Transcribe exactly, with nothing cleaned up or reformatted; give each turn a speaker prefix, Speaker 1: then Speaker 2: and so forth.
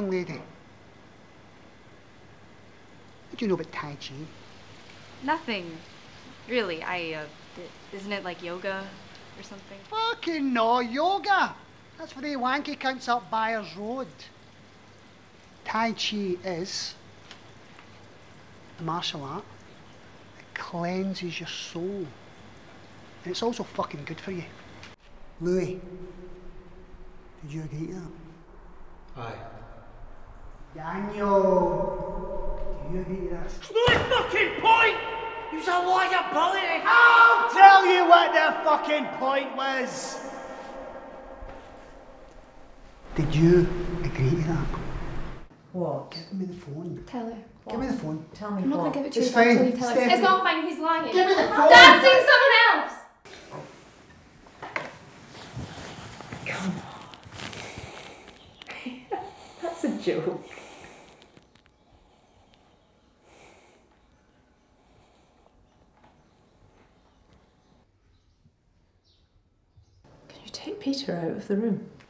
Speaker 1: young lady. What do you know about Tai Chi?
Speaker 2: Nothing. Really, I, uh, isn't it like yoga or something?
Speaker 1: Fucking no, yoga! That's for the wanky cunts up Bauer's Road. Tai Chi is a martial art that cleanses your soul. And it's also fucking good for you. Louis, did you agree to that?
Speaker 3: Aye.
Speaker 1: Daniel, do you agree to this?
Speaker 4: No fucking point! You're a liability!
Speaker 1: I'll tell you what the fucking point was! Did you agree to that?
Speaker 4: What?
Speaker 1: Give me the phone.
Speaker 5: Tell her.
Speaker 1: Give me the phone.
Speaker 4: Tell me
Speaker 5: I'm not
Speaker 4: what?
Speaker 5: going to give it to
Speaker 1: It's
Speaker 5: you
Speaker 1: fine.
Speaker 5: until you tell her.
Speaker 1: Stephanie.
Speaker 5: It's not fine, he's lying.
Speaker 1: Give me the phone!
Speaker 5: Dad, see someone else!
Speaker 4: Come on. That's a joke. Can you take Peter out of the room?